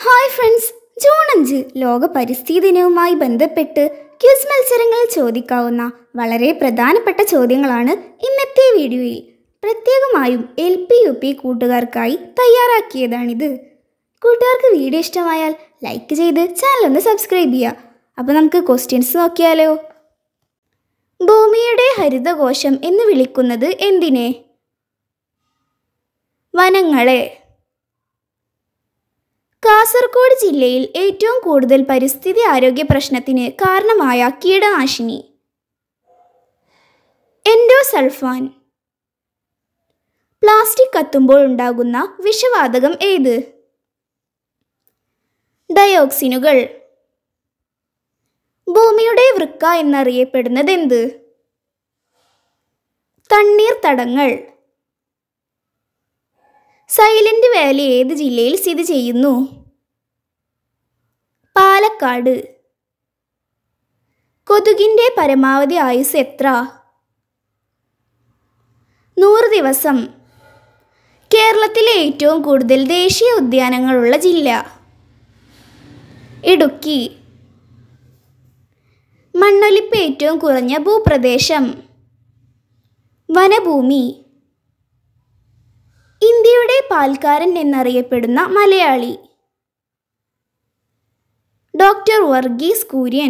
Hi friends, June 5 ലോക പരിസ്ഥിതി ദിനവുമായി ബന്ധപ്പെട്ട് ക്വിസ് മത്സരങ്ങളിൽ ചോദിക്കാവുന്ന വളരെ പ്രധാനപ്പെട്ട ചോദ്യങ്ങളാണ് ഇന്നത്തെ വീഡിയോയിൽ പ്രത്യേകമായും LP-UP കൂട്ടുകാർക്കായി തയ്യാറാക്കിയതാണിത്. കൂട്ടുകാർക്ക് വീഡിയോ ഇഷ്ടമായാൽ ലൈക്ക് ചെയ്ത് ചാനൽ ഒന്ന് സബ്സ്ക്രൈബ് ചെയ്യുക. അപ്പോൾ നമുക്ക് ക്വസ്റ്റ്യൻസ് നോക്കിയാലോ. ഭൂമിയുടെ ഹരിതകോശം എന്ന് വിളിക്കുന്നത് എന്തിനെ? വനങ്ങളെ. കാസർഗോഡ് ജില്ലയിൽ ഏറ്റവും കൂടുതൽ പരിസ്ഥിതി ആരോഗ്യ പ്രശ്നത്തിന് കാരണമായ കീടനാശിനി എൻഡോസൾഫാൻ. പ്ലാസ്റ്റിക് കത്തുമ്പോൾ ഉണ്ടാകുന്ന വിഷവാതകം ഏത്? ഡയോക്സിനുകൾ. ഭൂമിയുടെ വൃക്ക എന്നറിയപ്പെടുന്നത് എന്ത്? തണ്ണീർത്തടങ്ങൾ. സൈലന്റ് വാലി ഏത് ജില്ലയിൽ സ്ഥിതി ചെയ്യുന്നു? പാലക്കാട്. കൊതുകിൻ്റെ പരമാവധി ആയുസ് എത്ര? 100 ദിവസം. കേരളത്തിലെ ഏറ്റവും കൂടുതൽ ദേശീയ ഉദ്യാനങ്ങളുള്ള ജില്ല? ഇടുക്കി. മണ്ണൊലിപ്പ് ഏറ്റവും കുറഞ്ഞ ഭൂപ്രദേശം? വനഭൂമി. ഇന്ത്യയുടെ പാൽക്കാരൻ എന്നറിയപ്പെടുന്ന മലയാളി? ഡോക്ടർ വർഗീസ് കുര്യൻ.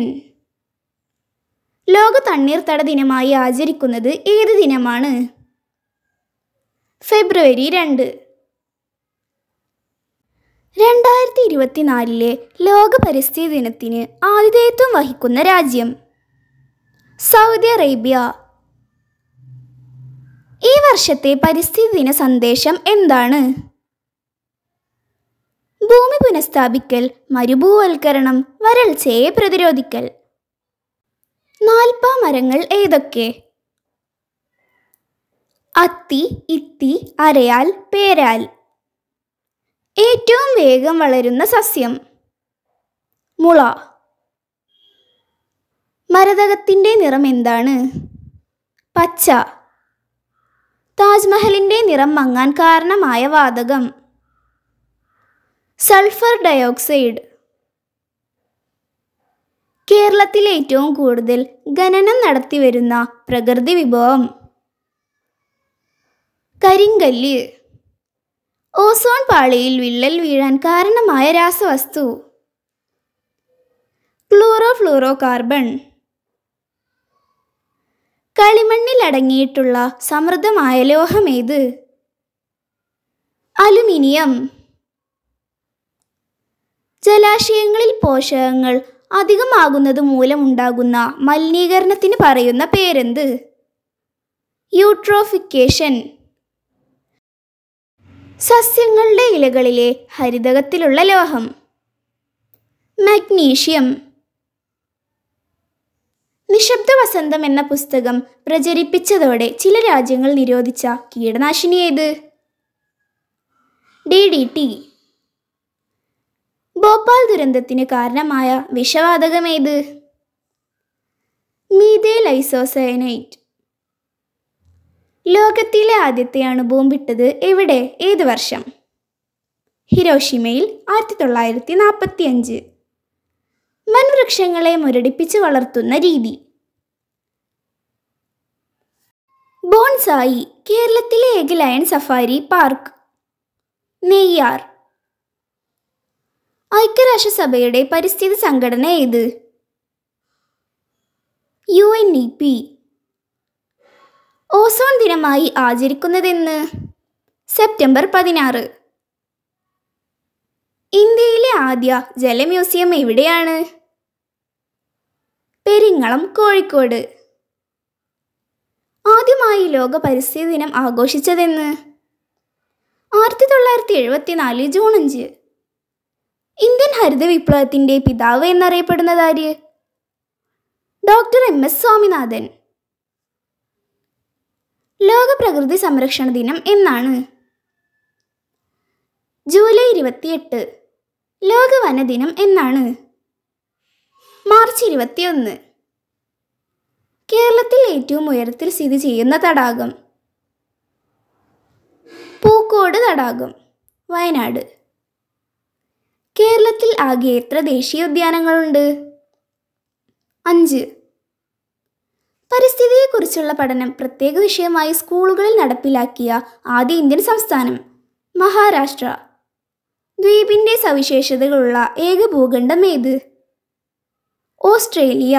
ലോക തണ്ണീർത്തട ദിനമായി ആചരിക്കുന്നത് ഏത് ദിനമാണ്? ഫെബ്രുവരി 2. 2024 ലോക പരിസ്ഥിതി ദിനത്തിന് ആതിഥേയത്വം വഹിക്കുന്ന രാജ്യം? Saudi Arabia. ഈ വർഷത്തെ പരിസ്ഥിതി ദിന സന്ദേശം എന്താണ്? ഭൂമി പുനഃസ്ഥാപിക്കൽ, മരുഭൂവൽക്കരണം, വരൾച്ചയെ പ്രതിരോധിക്കൽ. നാൽപ്പാ മരങ്ങൾ ഏതൊക്കെ? അത്തി, ഇത്തി, അരയാൽ, പേരാൽ. ഏറ്റവും വേഗം വളരുന്ന സസ്യം? മുള. മരതകത്തിൻ്റെ നിറം എന്താണ്? പച്ച. താജ്മഹലിൻ്റെ നിറം മങ്ങാൻ കാരണമായ വാതകം? Sulphur dioxide. കേരളത്തിൽ ഏറ്റവും കൂടുതൽ ഖനനം നടത്തിവരുന്ന പ്രകൃതി വിഭവം? കരിങ്കല്ല്. ഓസോൺ പാളിയിൽ വിള്ളൽ വീഴാൻ കാരണമായ രാസവസ്തു? ക്ലോറോഫ്ലൂറോകാർബൺ. കളിമണ്ണിൽ അടങ്ങിയിട്ടുള്ള സമൃദ്ധമായ ലോഹമേത്? അലുമിനിയം. ജലാശയങ്ങളിൽ പോഷകങ്ങൾ അധികമാകുന്നത് മൂലമുണ്ടാകുന്ന മലിനീകരണത്തിന് പറയുന്ന പേരെന്ത്? യൂട്രോഫിക്കേഷൻ. സസ്യങ്ങളുടെ ഇലകളിലെ ഹരിതകത്തിലുള്ള ലോഹം? മഗ്നീഷ്യം. നിശബ്ദ വസന്തം എന്ന പുസ്തകം പ്രചരിപ്പിച്ചതോടെ ചില രാജ്യങ്ങൾ നിരോധിച്ച കീടനാശിനി ഏത്? DDT. ഭോപ്പാൽ ദുരന്തത്തിന് കാരണമായ വിഷവാതകം ഏത്? Methyl isocyanate. ലോകത്തിലെ ആദ്യത്തെ അണുബോംബിട്ടത് എവിടെ, ഏത് വർഷം? ഹിരോഷിമയിൽ 1945. വൻവൃക്ഷങ്ങളെ മുരടിപ്പിച്ച് വളർത്തുന്ന രീതി? ബോൺസായി. കേരളത്തിലെ ഏക ലയൺ സഫാരി പാർക്ക്? നെയ്യാർ. ഐക്യരാഷ്ട്രസഭയുടെ പരിസ്ഥിതി സംഘടന ഏത്? UNEP. ഓസോൺ ദിനമായി ആചരിക്കുന്നതെന്ന്? സെപ്റ്റംബർ 16. ഇന്ത്യയിലെ ആദ്യ ജലമ്യൂസിയം എവിടെയാണ്? പെരിങ്ങളം, കോഴിക്കോട്. ആദ്യമായി ലോക പരിസ്ഥിതി ദിനം ആഘോഷിച്ചതെന്ന്? 1974 ജൂൺ 5. ഇന്ത്യൻ ഹരിത വിപ്ലവത്തിൻ്റെ പിതാവ് എന്നറിയപ്പെടുന്നതാര്? Doctor MS Swaminathan. ലോക പ്രകൃതി സംരക്ഷണ ദിനം എന്നാണ്? ജൂലൈ 28. ലോക വനദിനം എന്നാണ്? മാർച്ച് 21. കേരളത്തിൽ ഏറ്റവും ഉയരത്തിൽ സ്ഥിതി ചെയ്യുന്ന തടാകം? പൂക്കോട് തടാകം, വയനാട്. കേരളത്തിൽ ആകെ എത്ര ദേശീയോദ്യാനങ്ങളുണ്ട്? 5. പരിസ്ഥിതിയെക്കുറിച്ചുള്ള പഠനം പ്രത്യേക വിഷയമായി സ്കൂളുകളിൽ നടപ്പിലാക്കിയ ആദ്യ ഇന്ത്യൻ സംസ്ഥാനം? മഹാരാഷ്ട്ര. ദ്വീപിൻ്റെ സവിശേഷതകളുള്ള ഏക ഭൂഖണ്ഡം ഏത്? ഓസ്ട്രേലിയ.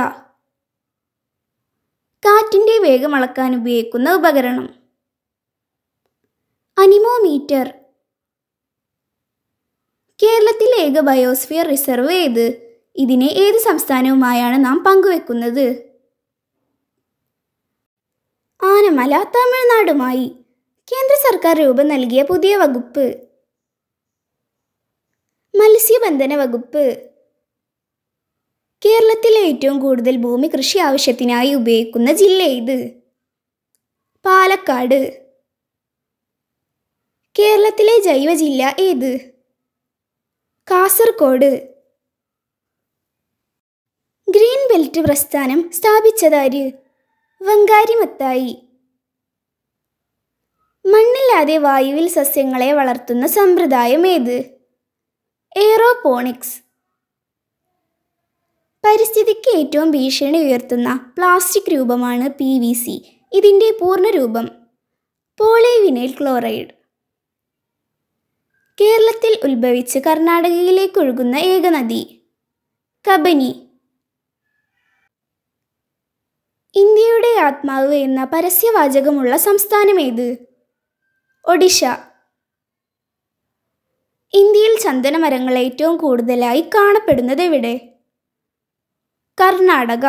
കാറ്റിൻ്റെ വേഗം അളക്കാൻ ഉപയോഗിക്കുന്ന ഉപകരണം? അനിമോമീറ്റർ. കേരളത്തിലെ ഏക ബയോസ്ഫിയർ റിസർവ് ഏത്? ഇതിനെ ഏത് സംസ്ഥാനവുമായാണ് നാം പങ്കുവെക്കുന്നത്? ആനമല തമിഴ്നാടുമായി. കേന്ദ്ര സർക്കാർ രൂപം നൽകിയ പുതിയ വകുപ്പ്? മത്സ്യബന്ധന വകുപ്പ്. കേരളത്തിലെ ഏറ്റവും കൂടുതൽ ഭൂമി കൃഷി ആവശ്യത്തിനായി ഉപയോഗിക്കുന്ന ജില്ല ഏത്? പാലക്കാട്. കേരളത്തിലെ ജൈവ ജില്ല ഏത്? കാസർഗോഡ്. ഗ്രീൻ ബെൽറ്റ് പ്രസ്ഥാനം സ്ഥാപിച്ചതാര്? വങ്കാരി മത്തായി. മണ്ണില്ലാതെ വായുവിൽ സസ്യങ്ങളെ വളർത്തുന്ന സമ്പ്രദായം ഏത്? എയറോപോണിക്സ്. പരിസ്ഥിതിക്ക് ഏറ്റവും ഭീഷണി ഉയർത്തുന്ന പ്ലാസ്റ്റിക് രൂപമാണ് PVC. ഇതിൻ്റെ പൂർണ്ണരൂപം? Polyvinyl chloride. കേരളത്തിൽ ഉത്ഭവിച്ച് കർണാടകയിലേക്ക് ഒഴുകുന്ന ഏക നദി? കബനി. ഇന്ത്യയുടെ ആത്മാവ് എന്ന പരസ്യവാചകമുള്ള സംസ്ഥാനമേത്? ഒഡീഷ. ഇന്ത്യയിൽ ചന്ദനമരങ്ങൾ ഏറ്റവും കൂടുതലായി കാണപ്പെടുന്നത് എവിടെ? കർണാടക.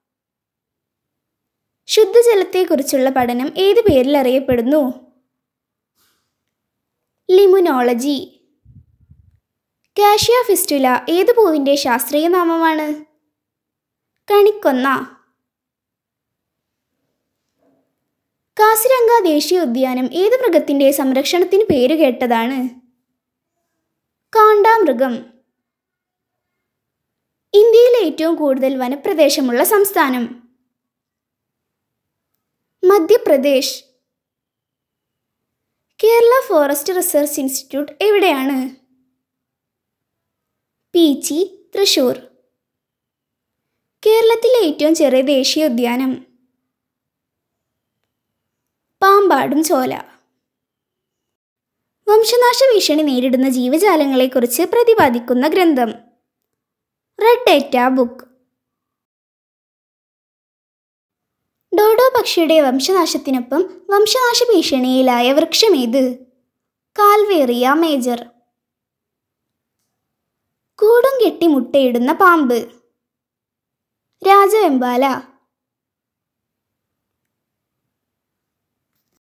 ശുദ്ധജലത്തെക്കുറിച്ചുള്ള പഠനം ഏത് പേരിൽ അറിയപ്പെടുന്നു? ലിമുനോളജി. കാഷ്യ ഫിസ്റ്റുല ഏത് പൂവിൻ്റെ ശാസ്ത്രീയ നാമമാണ്? കണിക്കൊന്ന. കാസിരംഗ ദേശീയോദ്യാനം ഏത് മൃഗത്തിൻ്റെ സംരക്ഷണത്തിന് പേരുകേട്ടതാണ്? കാണ്ടാമൃഗം. ഇന്ത്യയിലെ ഏറ്റവും കൂടുതൽ വനപ്രദേശമുള്ള സംസ്ഥാനം? Madhya Pradesh. Kerala forest research institute എവിടെയാണ്? പീച്ചി, തൃശൂർ. കേരളത്തിലെ ഏറ്റവും ചെറിയ ദേശീയോദ്യാനം? പാമ്പാടും ചോല. വംശനാശ ഭീഷണി നേരിടുന്ന ജീവജാലങ്ങളെക്കുറിച്ച് പ്രതിപാദിക്കുന്ന ഗ്രന്ഥം? Red data book. ഡോഡോ പക്ഷിയുടെ വംശനാശത്തിനൊപ്പം വംശനാശ ഭീഷണിയിലായ വൃക്ഷമേത്? കാൽവേറിയ മേജർ. കൂടും കെട്ടി മുട്ടയിടുന്ന പാമ്പ്? രാജവെമ്പാല.